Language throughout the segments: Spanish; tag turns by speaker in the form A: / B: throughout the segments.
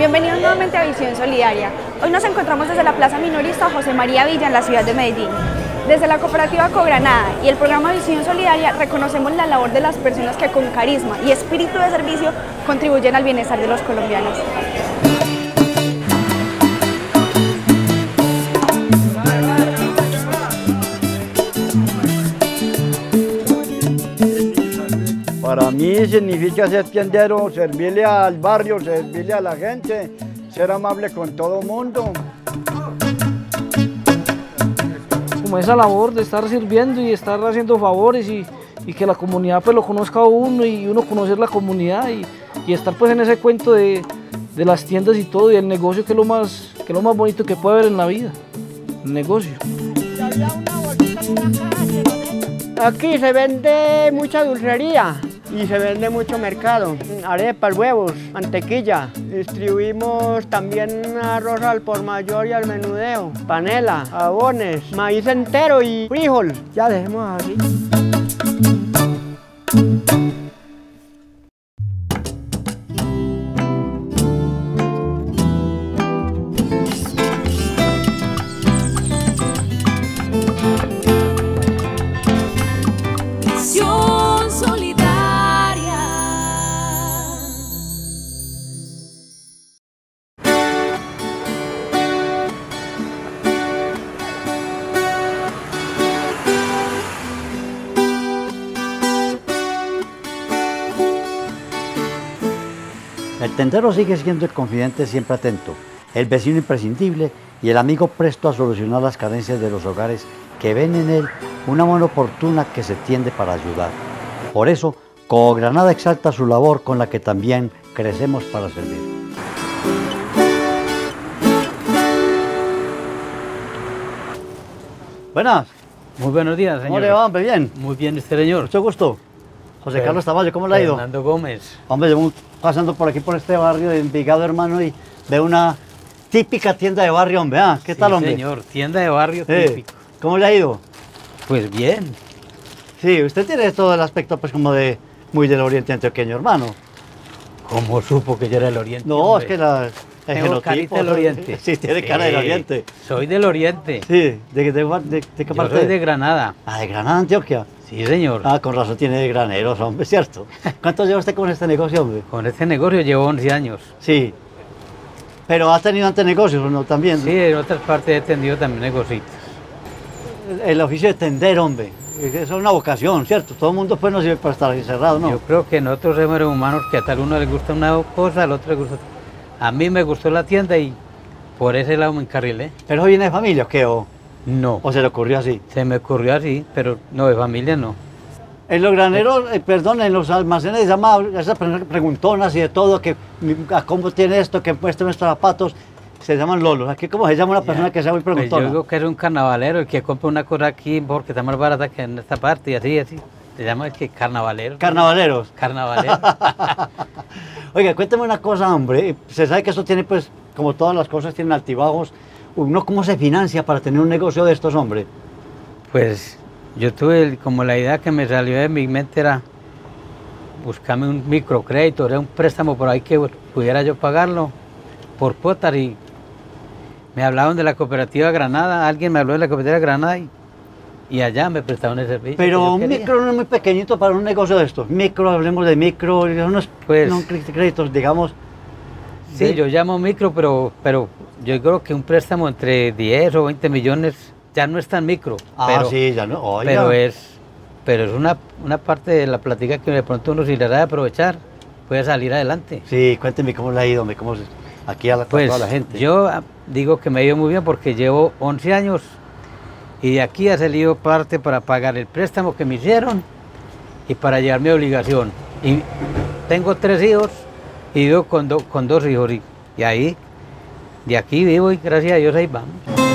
A: Bienvenidos nuevamente a Visión Solidaria. Hoy nos encontramos desde la Plaza Minorista José María Villa en la ciudad de Medellín. Desde la cooperativa Cogranada y el programa Visión Solidaria reconocemos la labor de las personas que con carisma y espíritu de servicio contribuyen al bienestar de los colombianos.
B: Para mí significa ser tiendero, servirle al barrio, servirle a la gente, ser amable con todo el mundo.
C: Como esa labor de estar sirviendo y estar haciendo favores y que la comunidad pues lo conozca a uno y uno conocer la comunidad y estar pues en ese cuento de las tiendas y todo y el negocio que es lo más bonito que puede haber en la vida, el negocio.
D: Aquí se vende mucha dulcería y se vende mucho mercado, arepas, huevos, mantequilla. Distribuimos también arroz al por mayor y al menudeo, panela, jabones, maíz entero y frijol. Ya dejemos así.
B: El tendero sigue siendo el confidente siempre atento, el vecino imprescindible y el amigo presto a solucionar las carencias de los hogares que ven en él una mano oportuna que se tiende para ayudar. Por eso, Cogranada exalta su labor con la que también crecemos para servir. Buenas.
E: Muy buenos días, señor.
B: ¿Cómo le va, hombre? ¿Bien?
E: Muy bien, señor.
B: Mucho gusto. José Carlos Tamayo, ¿cómo le ha ido?
E: Fernando Gómez.
B: Hombre, yo pasando por aquí, por este barrio de Envigado, hermano, y veo una típica tienda de barrio, hombre. ¿Ah? ¿Qué tal, hombre?
E: Señor, tienda de barrio típico.
B: ¿Cómo le ha ido?
E: Pues bien.
B: Sí, usted tiene todo el aspecto, pues, como de muy del oriente antioqueño, hermano.
E: ¿Cómo supo que yo era del oriente?
B: No,
E: hombre?
B: es que el
E: Tengo carita del oriente.
B: Sí, tiene cara del oriente.
E: Soy del oriente.
B: Sí, ¿de qué
E: Yo
B: parte?
E: soy de Granada.
B: Ah, de Granada, Antioquia.
E: Sí, señor.
B: Ah, con razón tiene graneros, hombre, ¿cierto? ¿Cuánto lleva usted con este negocio, hombre?
E: Con este negocio llevo 11 años.
B: Sí. ¿Pero ha tenido antes negocios o no también?
E: Sí, en otras partes he tenido también negocios.
B: El oficio de tender, hombre, eso es una vocación, ¿cierto? Todo el mundo pues no sirve para estar ahí encerrado, ¿no?
E: Yo creo que nosotros somos humanos que a tal uno le gusta una cosa, al otro le gusta otra. A mí me gustó la tienda y por ese lado me encarrilé.
B: ¿Pero viene de familia o qué?
E: No.
B: ¿O se le ocurrió así?
E: Se me ocurrió así, pero no, de familia no.
B: En los graneros, perdón, en los almacenes se llama esas personas preguntonas y de todo, que cómo tiene esto, que muestra nuestros zapatos, se llaman lolos. Aquí, ¿cómo se llama una persona que sea muy
E: Pues
B: preguntona?
E: yo digo que es un carnavalero, el que compra una cosa aquí porque está más barata que en esta parte y así, así. Se llama el que carnavalero.
B: Carnavaleros.
E: Carnavalero.
B: Oiga, cuénteme una cosa, hombre. Se sabe que esto tiene, pues, como todas las cosas, tienen altibajos. ¿Uno cómo se financia para tener un negocio de estos, hombre?
E: Pues yo tuve como la idea que me salió de mi mente era buscarme un microcrédito, era un préstamo por ahí que pudiera yo pagarlo por cuotas y me hablaban de la cooperativa Granada, alguien me habló de la cooperativa Granada y allá me prestaban el servicio.
B: Pero un micro no es muy pequeñito para un negocio de estos. Micro, hablemos de micro, unos
E: Pues,
B: no, créditos, digamos.
E: Sí, yo llamo micro, pero yo creo que un préstamo entre 10 o 20 millones ya no es tan micro.
B: Ah,
E: pero,
B: sí, ya no. Oiga.
E: Pero es una parte de la plática que de pronto uno si le da de aprovechar puede salir adelante.
B: Sí, cuénteme cómo le ha ido, hombre, aquí a
E: Pues
B: toda la gente.
E: yo digo que me ha ido muy bien porque llevo 11 años y de aquí ha salido parte para pagar el préstamo que me hicieron y para llevar mi obligación. Y tengo 3 hijos y vivo con 2 hijos y ahí, de aquí vivo y gracias a Dios ahí vamos.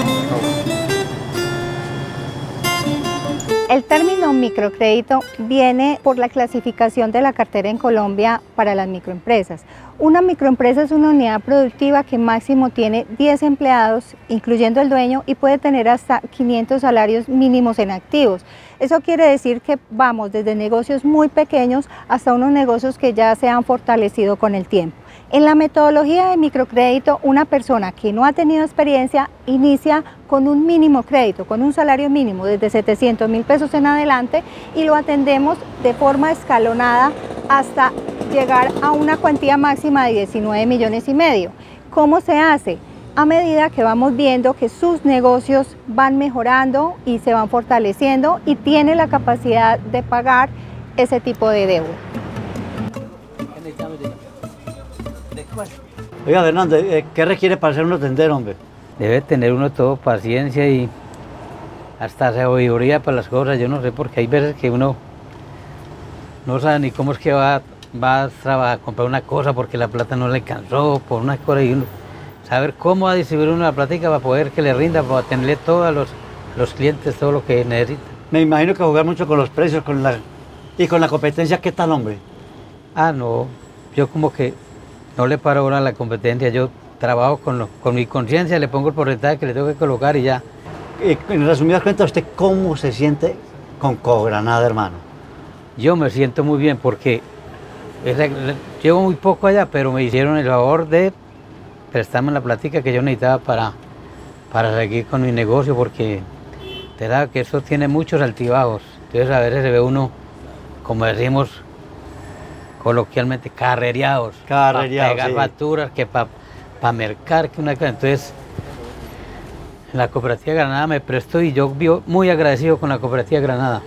A: El término microcrédito viene por la clasificación de la cartera en Colombia para las microempresas.
F: Una microempresa es una unidad productiva que máximo tiene 10 empleados, incluyendo el dueño, y puede tener hasta 500 salarios mínimos en activos. Eso quiere decir que vamos desde negocios muy pequeños hasta unos negocios que ya se han fortalecido con el tiempo. En la metodología de microcrédito, una persona que no ha tenido experiencia inicia con un mínimo crédito, con un salario mínimo desde 700.000 pesos en adelante, y lo atendemos de forma escalonada hasta llegar a una cuantía máxima de 19,5 millones. ¿Cómo se hace? A medida que vamos viendo que sus negocios van mejorando y se van fortaleciendo y tiene la capacidad de pagar ese tipo de deuda.
B: Oiga, Fernando, ¿qué requiere para ser uno tendero, hombre?
E: Debe tener uno todo paciencia y hasta sabiduría para las cosas. Yo no sé, porque hay veces que uno no sabe ni cómo es que va a comprar una cosa porque la plata no le alcanzó por una cosa, y uno saber cómo va a distribuir una platica para poder que le rinda, para tenerle todos los clientes todo lo que necesita.
B: Me imagino que jugar mucho con los precios y con la competencia. ¿Qué tal, hombre?
E: Ah, no, yo como que no le paro ahora a la competencia. Yo trabajo con mi conciencia, le pongo el porcentaje que le tengo que colocar y ya.
B: En resumidas cuentas, ¿usted cómo se siente con Cogranada, hermano?
E: Yo me siento muy bien porque llevo muy poco allá, pero me hicieron el favor de prestarme la plática que yo necesitaba para seguir con mi negocio, porque te da que eso tiene muchos altibajos. Entonces a veces se ve uno, como decimos coloquialmente, carrereados. Para pegar facturas, que para mercar, que una cosa. Entonces, la Cooperativa Granada me prestó y yo vivo muy agradecido con la Cooperativa Granada.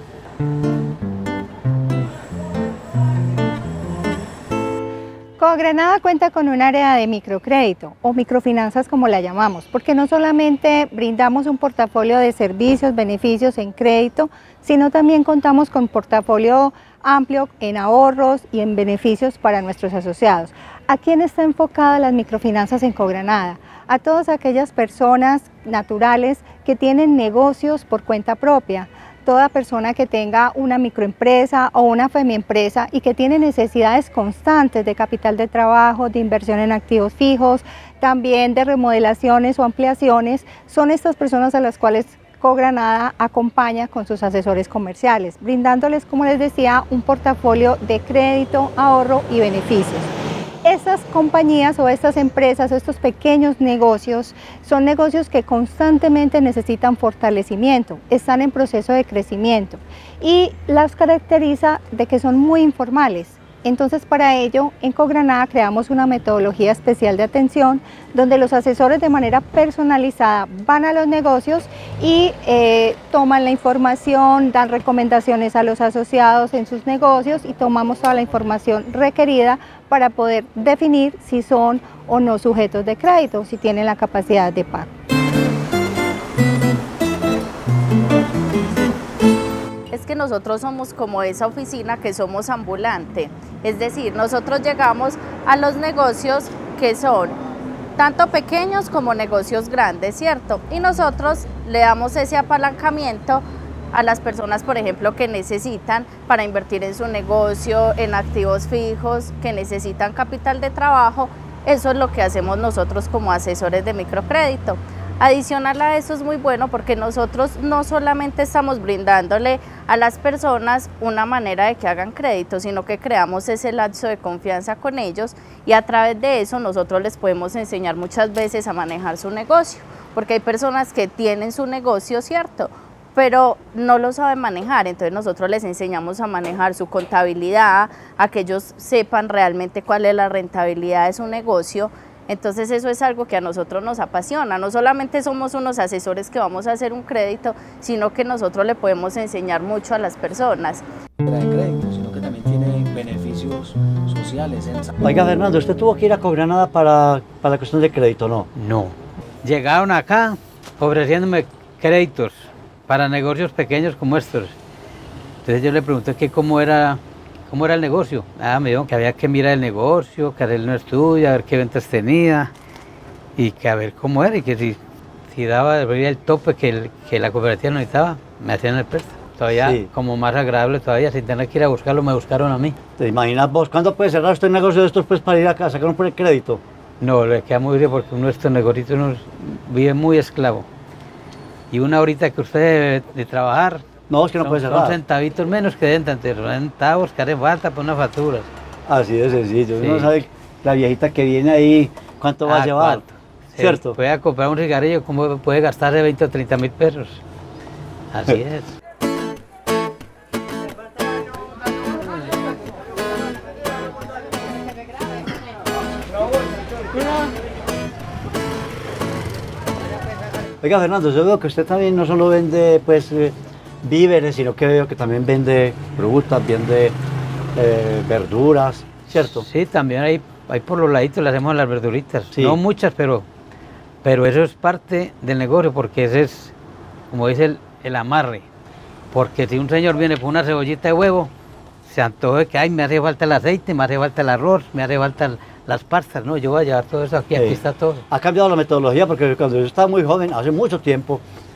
F: Cogranada cuenta con un área de microcrédito o microfinanzas, como la llamamos, porque no solamente brindamos un portafolio de servicios, beneficios en crédito, sino también contamos con portafolio amplio en ahorros y en beneficios para nuestros asociados. ¿A quién está enfocada las microfinanzas en Cogranada? A todas aquellas personas naturales que tienen negocios por cuenta propia. Toda persona que tenga una microempresa o una femiempresa y que tiene necesidades constantes de capital de trabajo, de inversión en activos fijos, también de remodelaciones o ampliaciones, son estas personas a las cuales Cogranada acompaña con sus asesores comerciales, brindándoles, como les decía, un portafolio de crédito, ahorro y beneficios. Estas compañías o estas empresas o estos pequeños negocios son negocios que constantemente necesitan fortalecimiento, están en proceso de crecimiento y las caracteriza de que son muy informales. Entonces, para ello, en Cogranada creamos una metodología especial de atención donde los asesores de manera personalizada van a los negocios y toman la información, dan recomendaciones a los asociados en sus negocios y tomamos toda la información requerida para poder definir si son o no sujetos de crédito, si tienen la capacidad de pago.
G: Es que nosotros somos como esa oficina que somos ambulante, es decir, nosotros llegamos a los negocios que son tanto pequeños como negocios grandes, ¿cierto? Y nosotros le damos ese apalancamiento a las personas, por ejemplo, que necesitan para invertir en su negocio, en activos fijos, que necesitan capital de trabajo. Eso es lo que hacemos nosotros como asesores de microcrédito. Adicional a eso es muy bueno porque nosotros no solamente estamos brindándole a las personas una manera de que hagan crédito, sino que creamos ese lazo de confianza con ellos y a través de eso nosotros les podemos enseñar muchas veces a manejar su negocio, porque hay personas que tienen su negocio, ¿cierto?, pero no lo saben manejar, entonces nosotros les enseñamos a manejar su contabilidad, a que ellos sepan realmente cuál es la rentabilidad de su negocio. Entonces eso es algo que a nosotros nos apasiona, no solamente somos unos asesores que vamos a hacer un crédito, sino que nosotros le podemos enseñar mucho a las personas.
H: De crédito, sino que también tiene beneficios sociales.
B: Oiga, Fernando, ¿usted tuvo que ir a Cogranada para la cuestión de crédito, no?
E: No, llegaron acá ofreciéndome créditos para negocios pequeños como estos. Entonces yo le pregunté que cómo era el negocio. Me dijeron que había que mirar el negocio, que hacer un estudio, a ver qué ventas tenía y que a ver cómo era y que si daba el tope que la cooperativa necesitaba, me hacían el préstamo. todavía
B: Sí.
E: como más agradable todavía, sin tener que ir a buscarlo, me buscaron a mí.
B: ¿Te imaginas vos cuándo puede cerrar usted un negocio de estos pues para ir acá a sacar un crédito?
E: No, le queda muy bien porque uno de estos negocios uno vive muy esclavo. Y una horita que usted debe de trabajar,
B: No, es que no puede
E: son
B: cerrar.
E: centavitos menos que dentro, centavos que haré falta por unas facturas.
B: Así de sencillo.
E: Sí.
B: Uno sabe la viejita que viene ahí, cuánto va a llevar.
E: ¿Cuánto? Sí,
B: ¿Cierto?
E: puede comprar un cigarrillo, como puede gastar de 20 o 30 mil pesos. Así es.
B: Oiga, Fernando, yo veo que usted también no solo vende pues víveres, sino que veo que también vende frutas, vende verduras, ¿cierto?
E: Sí, también hay por los laditos le hacemos las verduritas.
B: Sí.
E: No muchas, pero eso es parte del negocio, porque ese es, como dice el amarre. Porque si un señor viene por una cebollita de huevo, se antoja de que ay, me hace falta el aceite, me hace falta el arroz, me hace falta las pastas. No, yo voy a llevar todo eso aquí,
B: Sí.
E: aquí está todo.
B: Ha cambiado la metodología porque cuando yo estaba muy joven, hace mucho tiempo,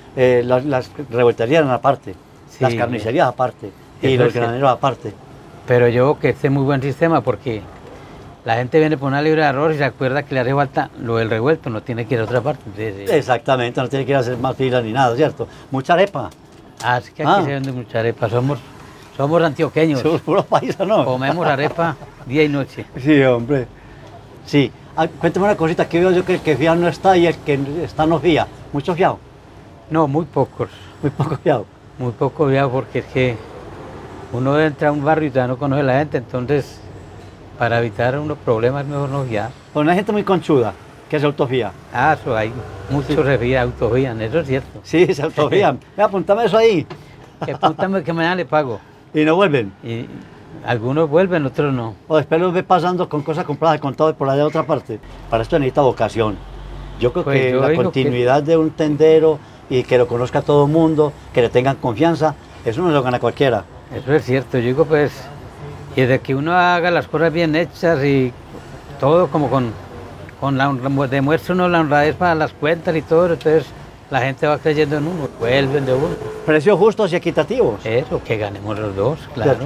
B: las revolterías eran aparte,
E: Sí.
B: las carnicerías aparte y
E: Eso
B: los
E: es cierto.
B: graneros aparte.
E: Pero yo creo que este es muy buen sistema porque la gente viene por una libra de arroz y se acuerda que le hace falta lo del revuelto, no tiene que ir a otra parte. Entonces,
B: Exactamente, no tiene que ir a hacer más filas ni nada, ¿cierto? Mucha arepa.
E: es que aquí
B: Ah.
E: se vende mucha arepa, somos antioqueños,
B: Somos puros paisas, ¿no?
E: comemos arepa día y noche.
B: Sí, hombre. Sí. Ah, cuéntame una cosita, que veo yo que el que fía no está y el que está no fía. ¿Mucho fiado?
E: No, muy pocos,
B: Muy poco fiado.
E: muy poco viajo porque es que uno entra a un barrio y todavía no conoce a la gente, entonces para evitar unos problemas es mejor no guiar.
B: Bueno, hay gente muy conchuda que se autofía.
E: Eso hay, muchos se fían, autofían, eso es cierto.
B: Sí, se autofían. Apuntame eso ahí.
E: Que púntame que mañana le pago.
B: Y no vuelven.
E: Y algunos vuelven, otros no.
B: O después los ve pasando con cosas compradas, contado por allá de otra parte. Para esto necesita vocación. Yo creo
E: Pues
B: que
E: yo
B: la
E: digo
B: continuidad de un tendero y que lo conozca todo el mundo, que le tengan confianza, eso no lo gana cualquiera.
E: Eso es cierto, yo digo pues, y de que uno haga las cosas bien hechas y todo como con la demuestra uno la honradez para las cuentas y todo, entonces la gente va creyendo en uno, vuelven de uno.
B: Precios justos y equitativos.
E: Eso, que ganemos los dos, claro.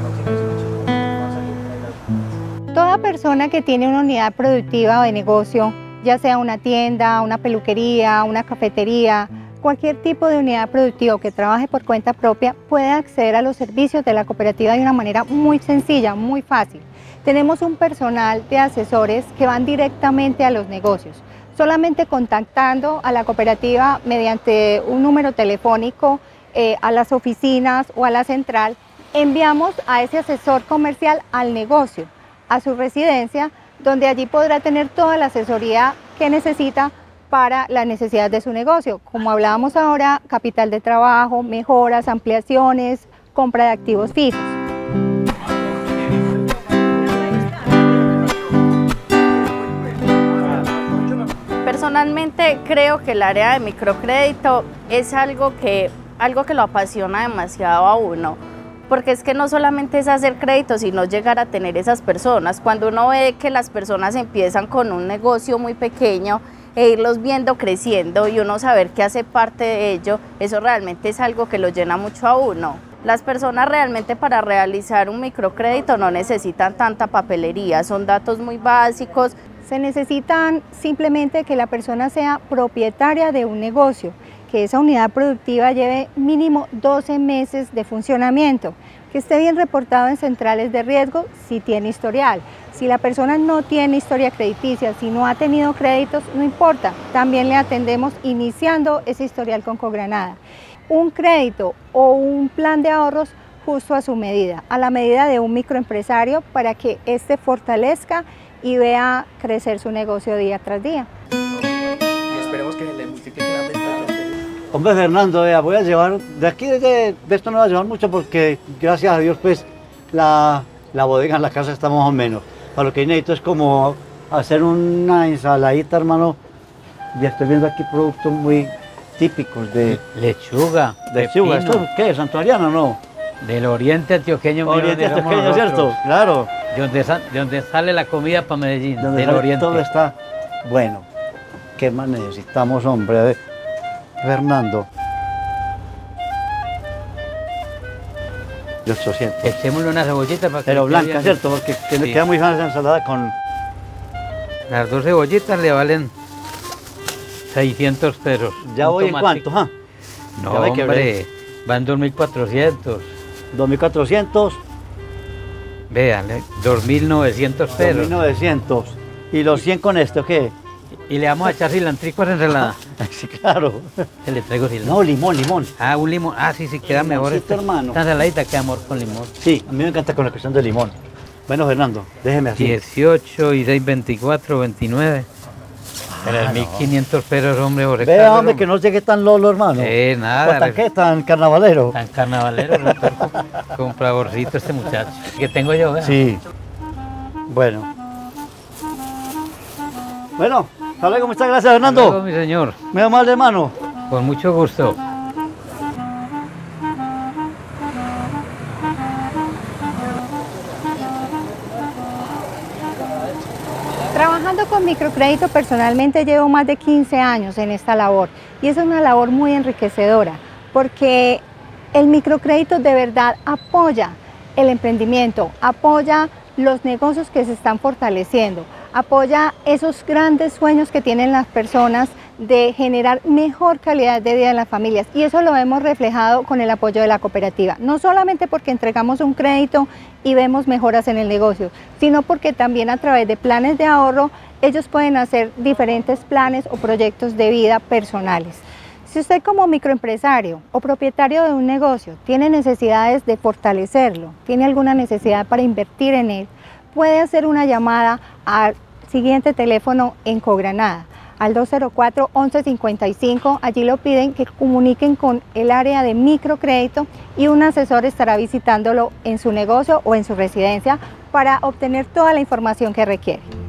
F: Toda persona que tiene una unidad productiva o de negocio, ya sea una tienda, una peluquería, una cafetería, cualquier tipo de unidad productiva que trabaje por cuenta propia, puede acceder a los servicios de la cooperativa de una manera muy sencilla, muy fácil. Tenemos un personal de asesores que van directamente a los negocios, solamente contactando a la cooperativa mediante un número telefónico, a las oficinas o a la central, enviamos a ese asesor comercial al negocio, a su residencia, donde allí podrá tener toda la asesoría que necesita para las necesidades de su negocio. Como hablábamos ahora, capital de trabajo, mejoras, ampliaciones, compra de activos fijos.
G: Personalmente creo que el área de microcrédito es algo que lo apasiona demasiado a uno, porque es que no solamente es hacer crédito, sino llegar a tener esas personas. Cuando uno ve que las personas empiezan con un negocio muy pequeño e irlos viendo creciendo y uno saber que hace parte de ello, eso realmente es algo que lo llena mucho a uno. Las personas realmente para realizar un microcrédito no necesitan tanta papelería, son datos muy básicos.
F: Se necesitan simplemente que la persona sea propietaria de un negocio, que esa unidad productiva lleve mínimo 12 meses de funcionamiento, que esté bien reportado en centrales de riesgo si tiene historial. Si la persona no tiene historia crediticia, si no ha tenido créditos, no importa, también le atendemos iniciando ese historial con Cogranada. Un crédito o un plan de ahorros justo a su medida, a la medida de un microempresario para que éste fortalezca y vea crecer su negocio día tras día.
H: Y esperemos que le multipliquen las ventas.
B: Hombre, Fernando, voy a llevar, de aquí de esto no voy a llevar mucho porque gracias a Dios pues la bodega en la casa está más o menos. Para lo que necesito es como hacer una ensaladita, hermano. Ya estoy viendo aquí productos muy típicos de
E: Lechuga,
B: lechuga.
E: pepino,
B: ¿Esto qué es? ¿Santuariano o no?
E: del oriente antioqueño. mío,
B: Oriente
E: donde somos
B: antioqueño,
E: nosotros.
B: ¿cierto? Claro.
E: De donde sale la comida para Medellín,
B: Donde
E: del
B: sale
E: oriente.
B: todo está bueno. ¿Qué más necesitamos, hombre? A ver, Fernando. De 800.
E: Echémosle una cebollita para que...
B: Pero
E: le
B: blanca,
E: quede bien.
B: ¿cierto? Porque
E: Sí.
B: queda muy fácil esa ensalada con...
E: Las 2 cebollitas le valen 600 pesos.
B: Ya
E: Un
B: voy en
E: tomatico.
B: cuánto,
E: No,
B: Ya me quebré.
E: hombre, van 2.400.
B: 2.400,
E: Vean, 2.900 pesos.
B: 2.900. ¿Y los 100 con esto qué?
E: Y le vamos a echar cilantrico a la ensalada.
B: Sí, claro.
E: Se le traigo cilantro.
B: No, limón, limón.
E: Ah, un limón. Ah, sí, queda mejor.
B: Limoncito, hermano.
E: Esta ensaladita queda mejor con limón.
B: Sí, a mí me encanta con la cuestión del limón. Bueno, Fernando, déjeme así.
E: 18 y 6, 24, 29. 3.500 pesos, hombre, por
B: Vea,
E: estar,
B: hombre, que no llegue tan lolo, hermano.
E: nada.
B: ¿Tan qué? ¿Tan carnavalero?
E: Tan carnavalero, doctor. Compradorcito este muchacho. Que tengo yo, ¿verdad?
B: Sí. Bueno. Bueno, hasta luego, muchas gracias, Fernando.
E: Hasta luego, mi señor.
B: Me da mal, hermano.
E: Con mucho gusto.
F: Trabajando con microcrédito personalmente llevo más de 15 años en esta labor y es una labor muy enriquecedora porque el microcrédito de verdad apoya el emprendimiento, apoya los negocios que se están fortaleciendo, apoya esos grandes sueños que tienen las personas de generar mejor calidad de vida en las familias y eso lo hemos reflejado con el apoyo de la cooperativa, no solamente porque entregamos un crédito y vemos mejoras en el negocio, sino porque también a través de planes de ahorro ellos pueden hacer diferentes planes o proyectos de vida personales. Si usted como microempresario o propietario de un negocio tiene necesidades de fortalecerlo, tiene alguna necesidad para invertir en él, puede hacer una llamada al siguiente teléfono en Cogranada, al 204-1155, allí lo piden que comuniquen con el área de microcrédito y un asesor estará visitándolo en su negocio o en su residencia para obtener toda la información que requiere.